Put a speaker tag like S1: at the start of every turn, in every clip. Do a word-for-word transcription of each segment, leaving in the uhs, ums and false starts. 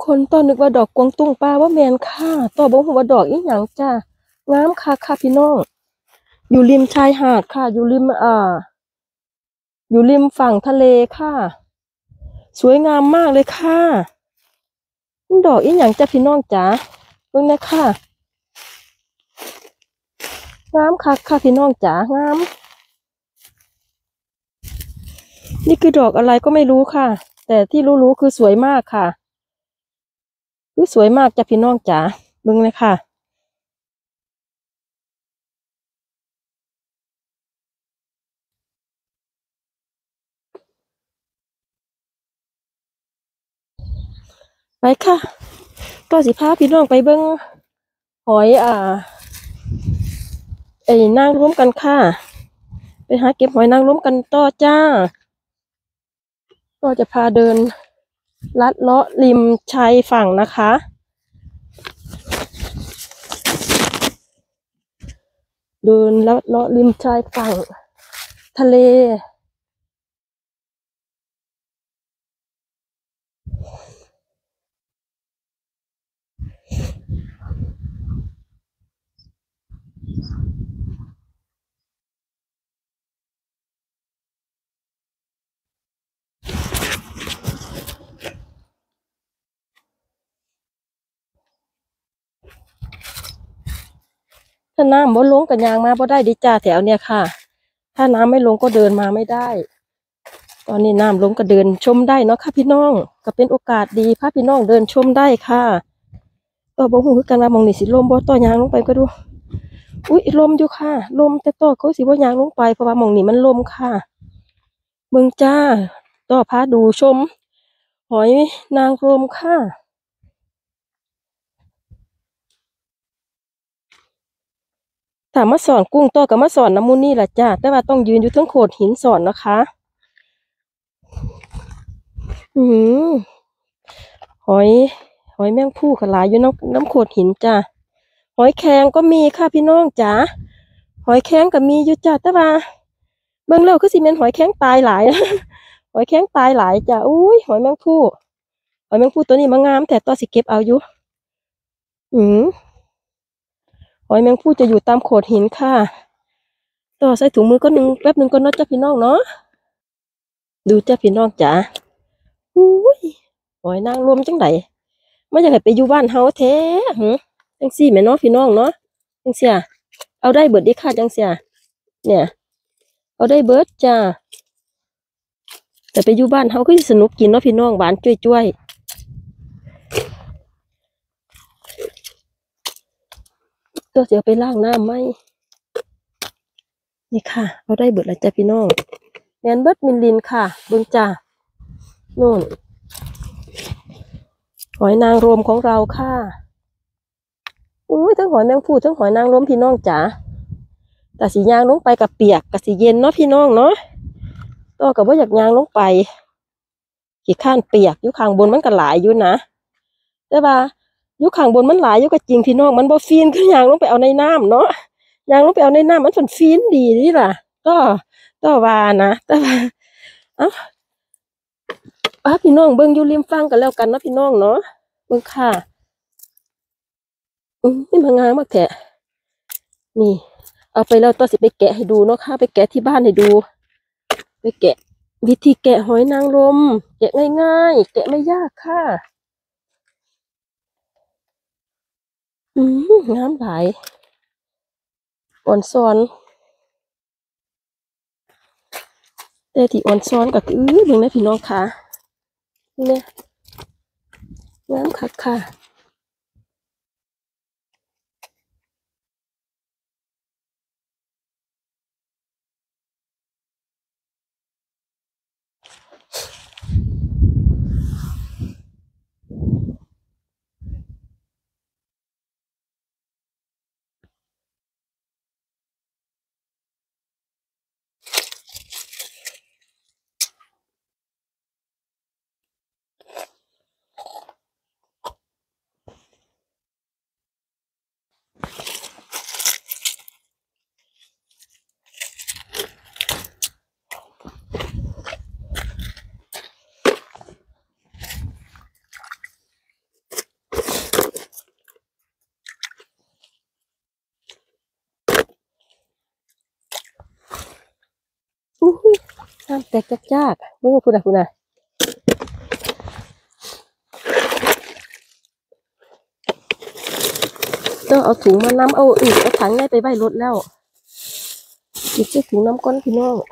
S1: คนต้อนึกว่าดอกกวางตุ้งป้าว่าแมนค่ะต่อบอกว่าดอกอีหยังจ้างามค่ะค่ะพี่น้องอยู่ริมชายหาดค่ะอยู่ริมอ่าอยู่ริมฝั่งทะเลค่ะสวยงามมากเลยค่ะดอกอีหยังจ้าพี่น้องจ๋าเบิ่งนะค่ะงามค่ะค่ะพี่น้องจ๋างามนี่คือดอกอะไรก็ไม่รู้ค่ะแต่ที่รู้ๆคือสวยมากค่ะคือสวยมากจ้าพี่น้องจ๋าเบิ่งเลยค่ะไปค่ะก็สิพาพี่น้องไปเบิ่งหอยอ่าไอ้นางรมกันค่ะไปหาเก็บหอยนางรมกันต่อจ้าก็จะพาเดินลัดเลาะริมชายฝั่งนะคะเดินลัดเลาะริมชายฝั่งทะเลถ้าน้ำบ่ลงกันยางมาบ่ได้ดิจ้าแถวเนี้ยค่ะถ้าน้ำไม่ลงก็เดินมาไม่ได้ตอนนี้น้ำลงก็เดินชมได้เนาะค่ะพี่น้องก็เป็นโอกาสดีพาพี่น้องเดินชมได้ค่ะก็บ่ฮู้คือกันว่ามองนี่สิลมบ่ต่อยางลงไปก็ดูอุ้ยลมอยู่ค่ะลมแต่ต่อเขาสิบ่ยางลงไปเพราะว่ามองนี่มันลมค่ะเบิ่งจ้าต่อพาดูชมหอยนางรมค่ะถามมาสอนกุ้งต่อกับมาสอนน้ำมูนี่แหละจ้าแต่ว่าต้องยืนอยู่ทั้งโขดหินสอนนะคะอืมหอยหอยแมงภู่ขลายอยู่น้ำน้ำโขดหินจ้าหอยแครงก็มีค่ะพี่น้องจ๋าหอยแครงก็มีอยู่จ้าแต่ว่าเบิ่งแล้วคือสิเป็นหอยแครงตายหลายหอยแครงตายหลายจ้าอุ้ยหอยแมงภู่หอยแมงภู่ตัวนี้มางามแต่ต่อสิเก็บเอาอยู่อืมหอยแมงภู่จะอยู่ตามโขดหินค่ะต่อใส่ถุงมือก็หนึ่งแป๊บหนึ่งก็นอจ้าพี่น้องเนาะดูจ้าพี่น้องจ๋าอุ้ยหอยนางรมจังไดไม่อยากให้ไปอยู่บ้านเฮาแท้หึจังซี่แม่เนาะพี่น้องเนาะจังเสียเอาได้เบิดดีค่ะจังเสียเนี่ยเอาได้เบิดจ้าแต่ไปอยู่บ้านเฮาก็สิสนุกกินเนาะพี่น้องหวานจ้วยๆตัวเสียไปล้างน้ำไหมนี่ค่ะเอาได้เบิดแล้วจ้าพี่น้องแมนเบิดมินลินค่ะเบิ่งจ้านู่นหอยนางรมของเราค่ะอุ้ยทั้งหอยแมงภู่ทั้งหอยนางรมพี่น้องจ๋าแต่สียางลงไปกับเปียกกับสีเย็นเนาะพี่น้องเนาะต่อกับว่าอยากยางลงไปขี้ข้านเปียกอยู่ข้างบนมันก็หลายอยู่นะแต่ว่าอยู่ข้างบนมันหลายอยู่ก็จริงพี่น้องมันบ่ฟีนคือยางลงไปเอาในน้ำเนาะยางลงไปเอาในน้ำมันฝนฟีนดีนี่ล่ะก็ก็ว่านะแต่ว่าเอ้าป้าพี่น้องเบิ่งอยู่ริมฝั่งกันแล้วกันเนาะพี่น้องเนาะเบิ่งค่ะอืมนี่มางามมากแท้นี่เอาไปแล้วต่อสิไปแกะให้ดูเนาะค่ะไปแกะที่บ้านให้ดูไปแกะวิธีแกะหอยนางรมแกะง่ายๆแกะไม่ยากค่ะอืมงามหลายอ่อนซ้อนแต่ที่อ่อนซ้อนก็คือเบิ่งนะพี่น้องค่ะเนี่ยงามคักค่ะน้ำแตกจากๆโอ้คุณน่ะคุณน่ะต้องเอาถุงมานำเอาอีกเอาถังง่ายไปใบรถแล้วจิบใส่ถุงน้ำก้อนพี่น้อง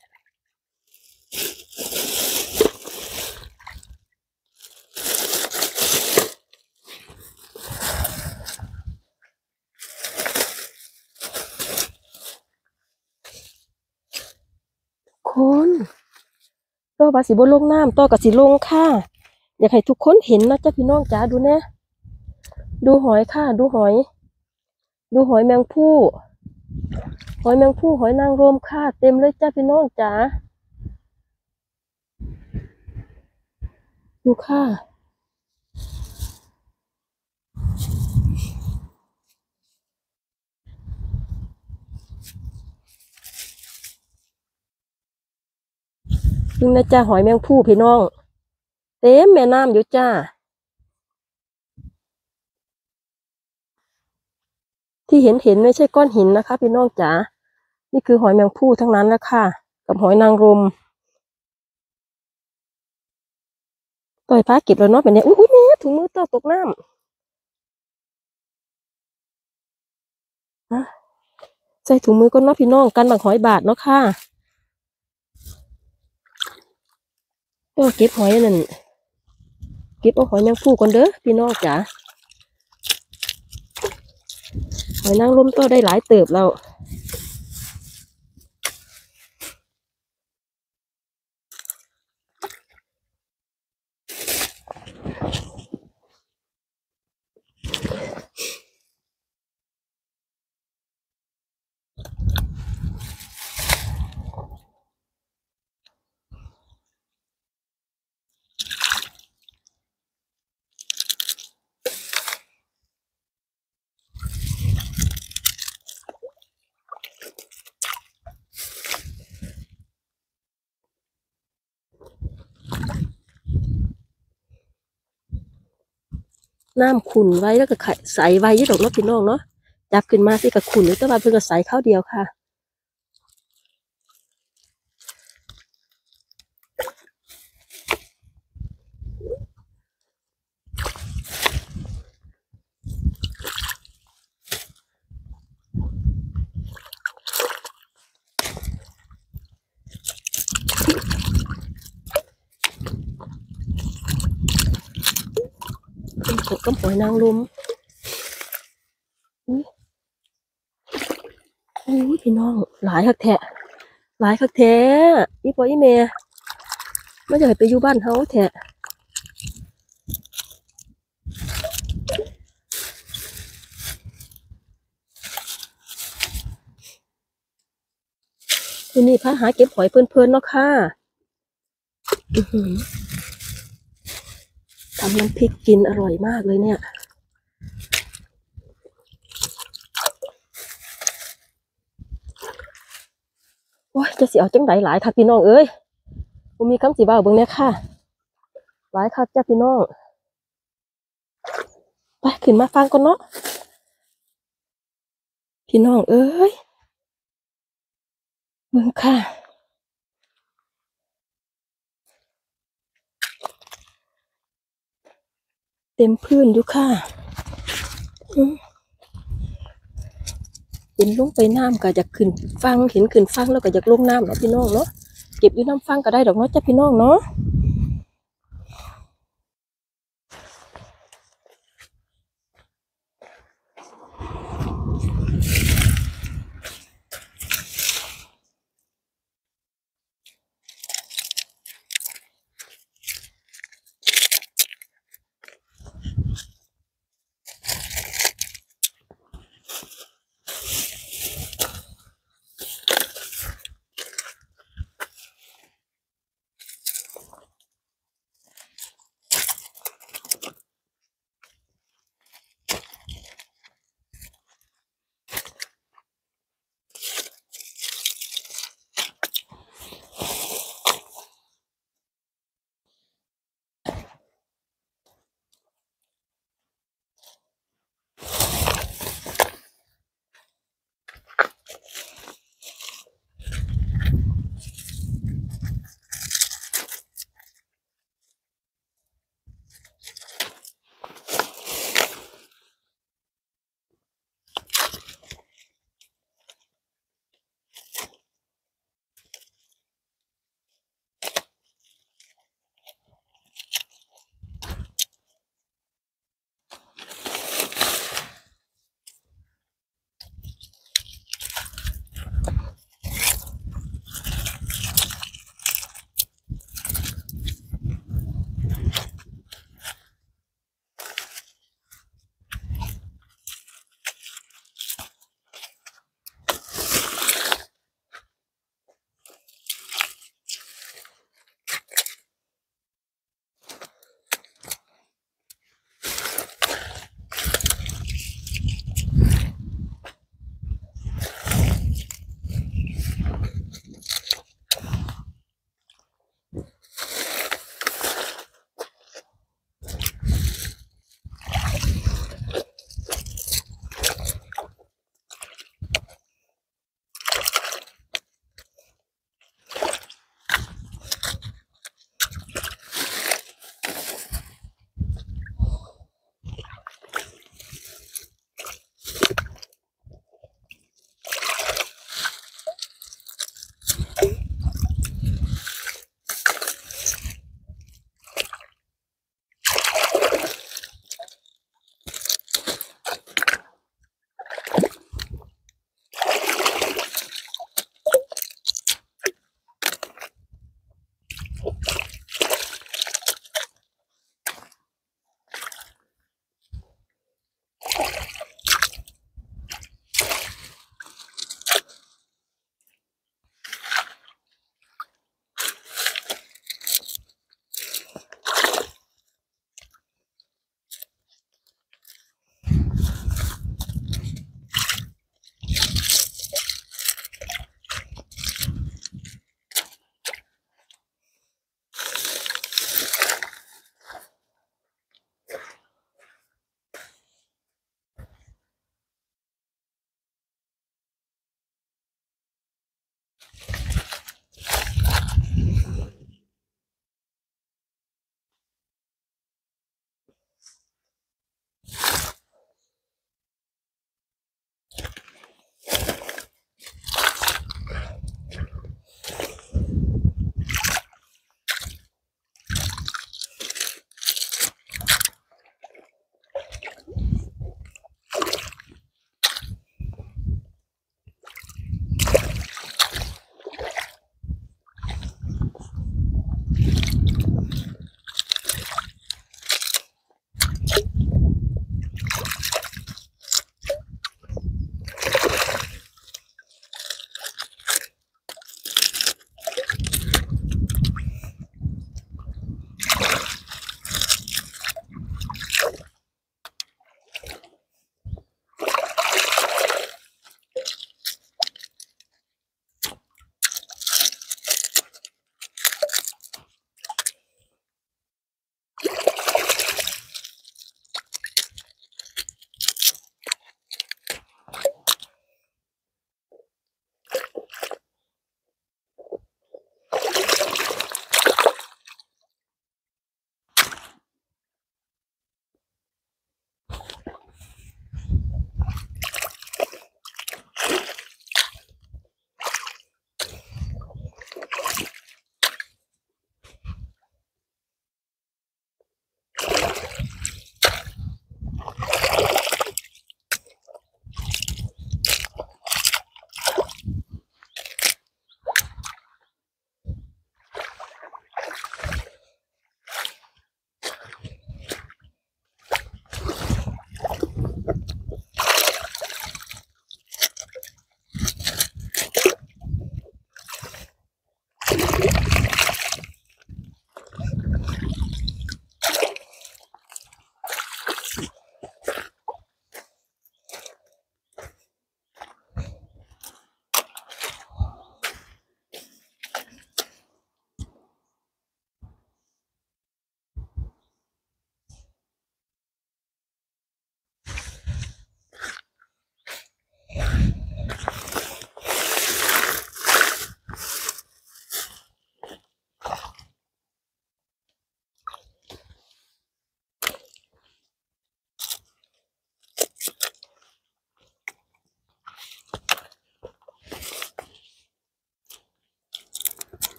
S1: คนต่อว่าสิบ่ลงน้ำต่อกับสิลงค่ะอยากให้ทุกคนเห็นนะจ้าพี่น้องจ๋าดูแน่ดูหอยค่ะดูหอยดูหอยแมงผู้หอยแมงผู้หอยนางรมค่ะเต็มเลยจ้าพี่น้องจ๋าดูค่ะดูนะจ้าหอยแมงผู้พี่น้องเต็มแม่น้ำอยู่จ้าที่เห็นเห็นไม่ใช่ก้อนหินนะคะพี่น้องจ๋านี่คือหอยแมงผู้ทั้งนั้นแหละค่ะกับหอยนางรมต่อยพาเก็บแล้วเนาะแบบนี้อุ้ยอุ้ยแม่ถุงมือต่อตกน้ำใส่ถุงมือก็เนาะพี่น้องกันบักหอยบาดเนาะค่ะก็เก็บหอยนั่นเก็บเอาหอยแมงผู้ก่อนเด้อพี่น้องจ๋าหอยนางรมก็ได้หลายเติบแล้วน้ำขุ่นไว้แล้วก็ใส่ไว้ยี่ดอกเนาะพี่น้องเนาะจับขึ้นมาสิกับขุ่นหรือแต่ว่าเพิ่งก็ใส่ข้าวเดียวค่ะกบกับหอยนางรมอุ้ยอุ้ยพี่น้องหลายคักแท้หลายคักแท้อีพ่ออีแม่ไม่จะให้ไปอยู่บ้านเฮาแท้ทีนี้พาหาเก็บหอยเพลินๆเนาะค่ะทำน้ำพริกกินอร่อยมากเลยเนี่ยโอ้ยจะเสียเอาจังไดหลายค่ะพี่น้องเอ้ยผมมีคำสีบ้าเบิ่งเนี่ยค่ะหลายค่ะจ้าพี่น้องไปขึ้นมาฟังก่อนเนาะพี่น้องเอ้ยเบิ่งค่ะเต็มพื้นอยู่ค่ะเห็นลงไปน้ำก็จะขึ้นฟังเห็นขึ้นฟังแล้วก็จะลงน้ำเนาะพี่น้องเนาะเก็บอยู่น้ำฟังก็ได้ดอกเนาะจ้าพี่น้องเนาะ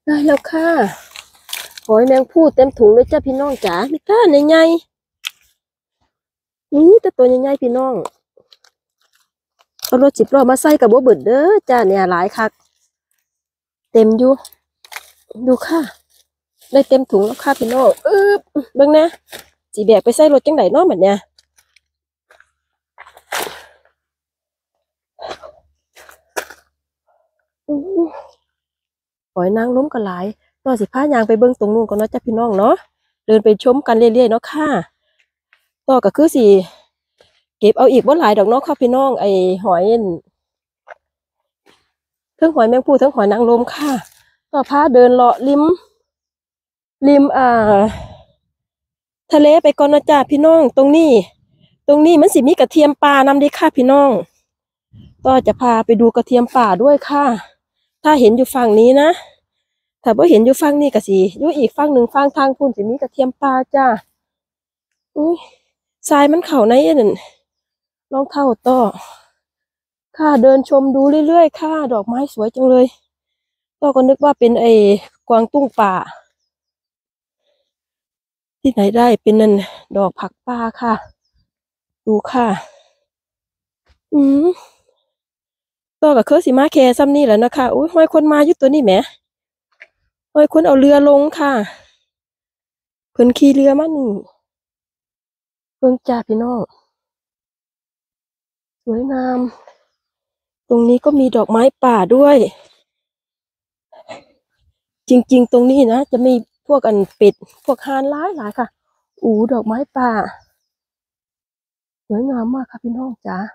S1: ได้แล้วค่ะหอยแมงภู่เต็มถุงเลยจ้าพี่น้องจ๋ามีต้าใหญ่ๆนี่แต่ตัวใหญ่ๆพี่น้องเอารถสิบล้อมาใส่กับบ่เบิดเด้อจ้าเนี่ยหลายคักเต็มอยู่ดูค่ะได้เต็มถุงแล้วค่ะพี่น้องอึ๊บเบิ่งนะสิแบกไปใส่รถจังไดเนาะบัดเนี่ยอื้อหอยนางรมก็หลายต่อสิพายางไปเบิ่งตรงนู้นก่อนเนาะจ้าพี่น้องเนาะเดินไปชมกันเรื่อยๆเนาะค่ะต่อก็คือสิเก็บเอาอีกบ่หลายดอกเนาะค่ะพี่น้องไอ้หอยทั้งหอยแมงภู่ทั้งหอยนางรมค่ะต่อพาเดินเลาะริมริมอ่าทะเลไปก่อนนะจ้าพี่น้องตรงนี้ตรงนี้มันสิมีกระเทียมป่านำเด้ค่ะพี่น้องก็จะพาไปดูกระเทียมป่าด้วยค่ะถ้าเห็นอยู่ฝั่งนี้นะถ้าบ่เห็นอยู่ฝั่งนี้ก็สิอยู่อีกฝั่งหนึ่งฝั่งทางพุ่นสิมีกระเทียมป่าจ้าอุ้ยทรายมันเข้าในนั่นรองเท้าต่อค่ะเดินชมดูเรื่อยๆค่ะดอกไม้สวยจังเลยต่อก็นึกว่าเป็นไอ้กวางตุ้งป่าที่ไหนได้เป็นนั่นดอกผักป่าค่ะดูค่ะอืมต่อกับเคอสิมาแค่ซ้ำนี่แหละนะคะอุ้ยห้อยคนมาอยู่ตัวนี้แหมห้อยคนเอาเรือลงค่ะเพิ่นขี่เรือมานี่เพิ่งจ่าพี่น้องสวยงามตรงนี้ก็มีดอกไม้ป่าด้วย จริงๆตรงนี้นะจะมีพวกอันเป็ดพวกห่านหลายหลายค่ะอูดอกไม้ป่าสวยงามมากค่ะพี่น้องจ๋า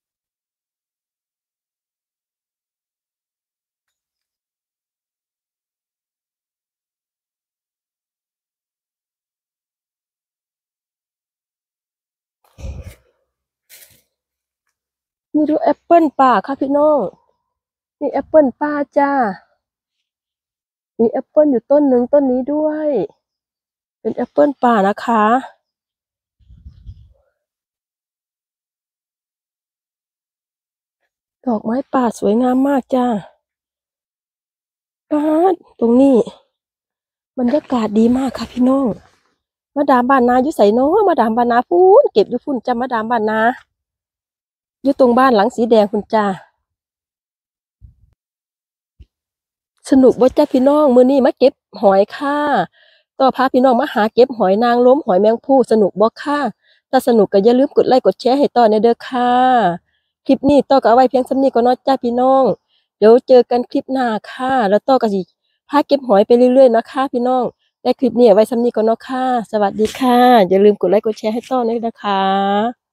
S1: นี่ดูแอปเปิลป่าค่ะพี่น้องนี่แอปเปิลป่าจ้ามีแอปเปิลอยู่ต้นหนึ่งต้นนี้ด้วยเป็นแอปเปิลป่านะคะดอกไม้ป่าสวยงามมากจ้าป้าดตรงนี้บรรยากาศดีมากค่ะพี่น้องมาดามบ้านนาอยู่ใส่น้อมาดามบ้านนาพูนเก็บอยู่พุ่นจ้ามาดามบ้านนาอยู่ตรงบ้านหลังสีแดงคุณจ้าสนุกบ่จ้าพี่น้องมื้อนี้มาเก็บหอยค่ะต่อพาพี่น้องมาหาเก็บหอยนางรมหอยแมงภู่สนุกบ่ค่ะถ้าสนุกก็อย่าลืมกดไลค์กดแชร์ให้ต่อในเด้อค่ะคลิปนี้ต่อก็เอาไว้เพียงส่ำนี้ก่อนเนาะจ้าพี่น้องเดี๋ยวเจอกันคลิปหน้าค่ะแล้วต่อก็สิพาเก็บหอยไปเรื่อยๆนะคะพี่น้องแต่คลิปนี้เอาไว้ส่ำนี้ก่อนเนาะค่ะสวัสดีค่ะอย่าลืมกดไลค์กดแชร์ให้ต่อด้วยนะคะ